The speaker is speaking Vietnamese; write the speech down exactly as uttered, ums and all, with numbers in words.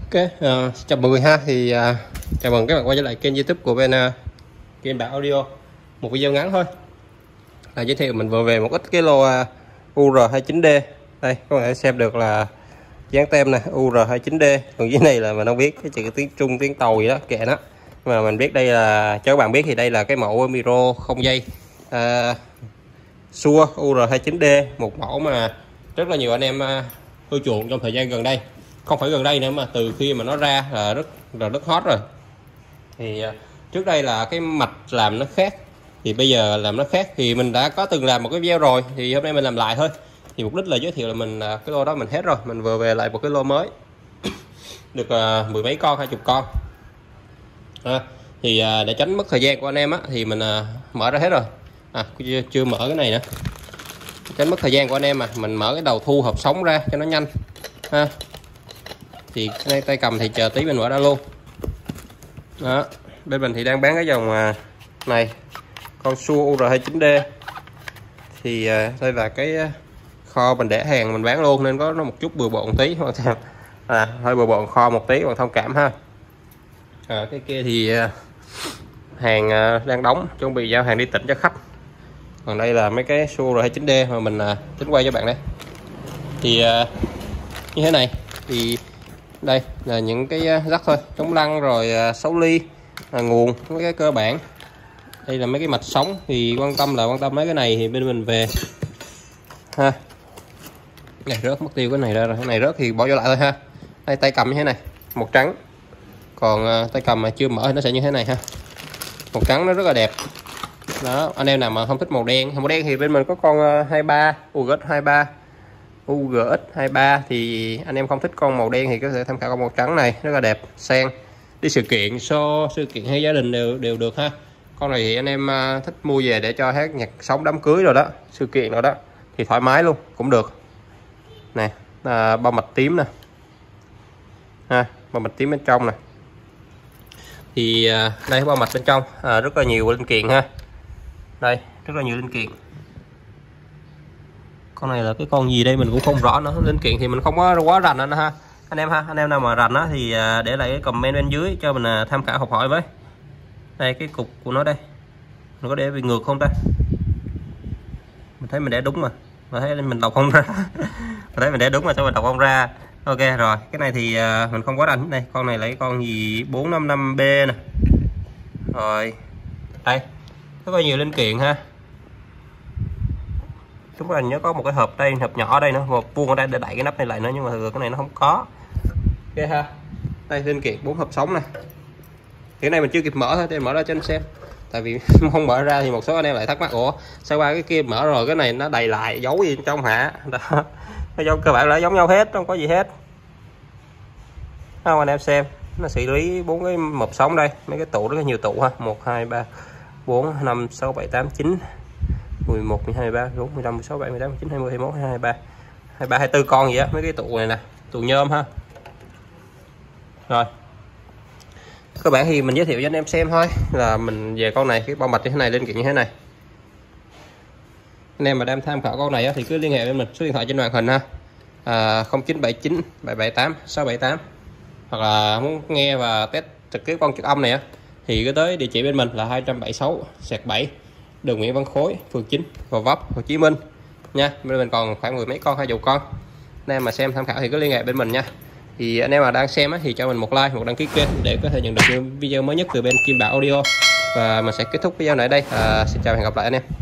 Ok, uh, chào mọi người ha. Thì uh, chào mừng các bạn quay trở lại kênh YouTube của bên uh, Kim Bảo Audio. Một video ngắn thôi là giới thiệu mình vừa về một ít cái lô uh, U R hai mươi chín D. Đây các bạn có thể xem được là dán tem nè, U R hai mươi chín D. Còn dưới này là mình không biết cái chữ tiếng Trung, tiếng Tàu gì đó kệ nó, mà mình biết đây là cho các bạn biết thì đây là cái mẫu micro không dây uh, Shure U R hai mươi chín D, một mẫu mà rất là nhiều anh em uh, ưa chuộng trong thời gian gần đây. Không phải gần đây nữa mà từ khi mà nó ra là rất là rất hot rồi. Thì uh, trước đây là cái mạch làm nó khác, thì bây giờ làm nó khác. Thì mình đã có từng làm một cái video rồi, thì hôm nay mình làm lại thôi. Thì mục đích là giới thiệu là mình uh, cái lô đó mình hết rồi, mình vừa về lại một cái lô mới được uh, mười mấy con, hai chục con. À, thì uh, để tránh mất thời gian của anh em á, thì mình uh, mở ra hết rồi. À, chưa, chưa mở cái này nữa, tránh mất thời gian của anh em mà mình mở cái đầu thu hộp sống ra cho nó nhanh ha. Thì đây tay cầm thì chờ tí mình mở ra luôn. Đó, bên mình thì đang bán cái dòng này, con Shure U R hai mươi chín D. Thì đây là cái kho mình để hàng mình bán luôn nên có nó một chút bừa bộn tí, hoặc à, hơi bừa bộn kho một tí, còn thông cảm ha. À, cái kia thì hàng đang đóng chuẩn bị giao hàng đi tỉnh cho khách. Còn đây là mấy cái Shure U R hai mươi chín D mà mình tính quay cho bạn đây. Thì như thế này, thì đây là những cái rắc thôi, chống lăn rồi sáu ly là nguồn, mấy cái cơ bản. Đây là mấy cái mạch sống, thì quan tâm là quan tâm mấy cái này thì bên mình về ha. Này rớt mất tiêu cái này ra rồi, cái này rớt thì bỏ vô lại thôi ha. Đây tay cầm như thế này, màu trắng. Còn tay cầm mà chưa mở thì nó sẽ như thế này ha, màu trắng nó rất là đẹp. Đó, anh em nào mà không thích màu đen, màu đen thì bên mình có con hai mươi ba U G X hai mươi ba U G X hai mươi ba. Thì anh em không thích con màu đen thì có thể tham khảo con màu trắng này, rất là đẹp, sang đi sự kiện, show sự kiện hay gia đình đều đều được ha. Con này thì anh em thích mua về để cho hát nhạc sống, đám cưới rồi đó, sự kiện rồi đó thì thoải mái luôn cũng được. Nè, à, bao mạch tím nè ha, bao mạch tím bên trong nè. Thì à, đây bao mạch bên trong à, rất là nhiều linh kiện ha. Đây rất là nhiều linh kiện. Con này là cái con gì đây mình cũng không rõ nữa, linh kiện thì mình không có quá rành anh ha anh em ha. Anh em nào mà rành á thì để lại cái comment bên dưới cho mình tham khảo học hỏi với. Đây cái cục của nó đây, nó có để bị ngược không ta? Mình thấy mình để đúng mà, mà thấy mình đọc không ra. Mình thấy mình để đúng mà sao mình đọc không ra. Ok rồi, cái này thì mình không quá rành. Đây con này lấy con gì bốn năm năm B nè. Rồi đây rất là nhiều linh kiện ha. Chúng ta nhớ có một cái hộp đây, hộp nhỏ ở đây nữa, một vuông ở đây để đẩy cái nắp này lại nữa, nhưng mà thường cái này nó không có. Ok ha. Đây linh kiện bốn hộp sống này. Thì cái này mình chưa kịp mở thôi, để mở ra cho anh xem. Tại vì không mở ra thì một số anh em lại thắc mắc, ủa sao qua cái kia mở rồi cái này nó đầy lại, giấu gì trong hả? Đó. Nó giống cơ bản là giống nhau hết, không có gì hết. Không anh em xem, nó xử lý bốn cái hộp sống đây, mấy cái tủ rất là nhiều tủ ha, một hai ba bốn năm sáu bảy tám chín mười một, mười hai, mười ba, mười bốn, mười lăm, mười sáu, mười bảy, mười tám, mười chín, hai mươi, hai mươi mốt, hai mươi hai, hai mươi ba, hai mươi ba, hai mươi tư con gì á, mấy cái tụ này nè, tụ nhôm ha. Rồi. Các bạn thì mình giới thiệu cho anh em xem thôi, là mình về con này, cái bao mạch như thế này, linh kiện như thế này. Anh em mà đang tham khảo con này á, thì cứ liên hệ với mình, số điện thoại trên màn hình ha. À, không chín bảy chín bảy bảy tám sáu bảy tám. Hoặc là muốn nghe và test trực tiếp con trực âm này á thì cứ tới địa chỉ bên mình là hai trăm bảy mươi sáu xẹt bảy đường Nguyễn Văn Khối, phường chín, Gò Vấp, Hồ Chí Minh nha. Bên mình còn khoảng mười mấy con, hai chục con. Anh em mà xem tham khảo thì cứ liên hệ bên mình nha. Thì anh em mà đang xem á, thì cho mình một like, một đăng ký kênh để có thể nhận được video mới nhất từ bên Kim Bảo Audio. Và mình sẽ kết thúc video này ở đây. À, xin chào và hẹn gặp lại anh em.